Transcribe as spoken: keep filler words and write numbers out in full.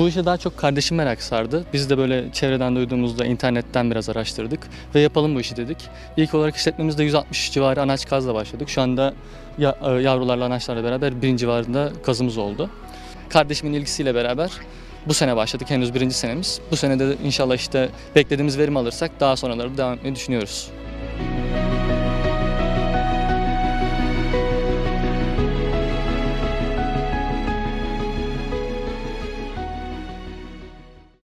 Bu işe daha çok kardeşim merak sardı. Biz de böyle çevreden duyduğumuzda internetten biraz araştırdık ve yapalım bu işi dedik. İlk olarak işletmemizde yüz altmış civarı anaç kazla başladık. Şu anda yavrularla anaçlarla beraber bin civarında kazımız oldu. Kardeşimin ilgisiyle beraber bu sene başladık, henüz birinci senemiz. Bu sene de inşallah işte beklediğimiz verimi alırsak daha sonraları devam etmeyi düşünüyoruz.